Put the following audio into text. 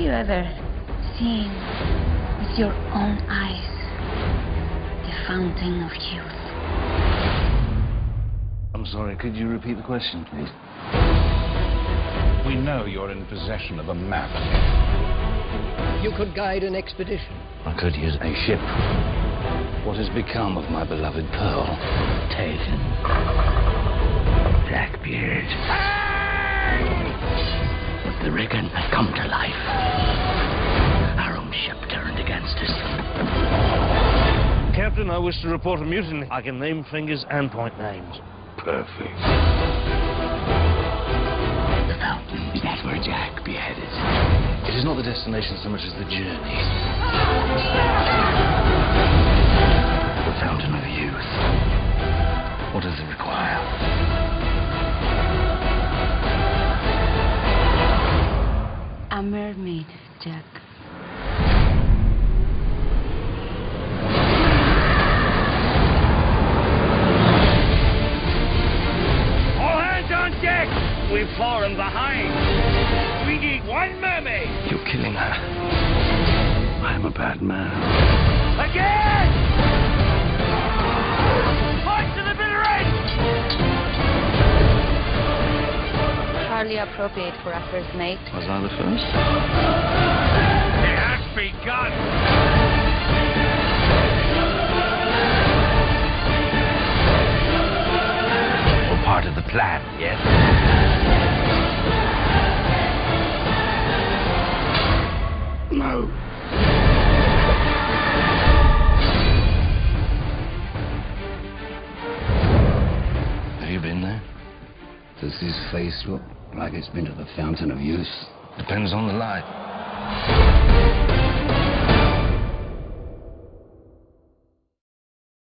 you ever seen with your own eyes the fountain of youth? I'm sorry, could you repeat the question, please? We know you're in possession of a map. You could guide an expedition. I could use a ship. What has become of my beloved Pearl? Taken. Blackbeard. But the Riggin had come to life. Our own ship turned against us. Captain, I wish to report a mutiny. I can name fingers and point names. Perfect. The fountain, is that where Jack be headed? It is not the destination so much as the journey. The fountain of youth. What does it require? A mermaid, Jack. All hands on deck! We've fallen behind. We need one mermaid. You're killing her. I'm a bad man. Again! Point to the bitter end! Hardly appropriate for a first mate. Was I the first? It has begun. All part of the plan, yes? No. Have you been there? Does his face look like it's been to the fountain of youth? Depends on the light.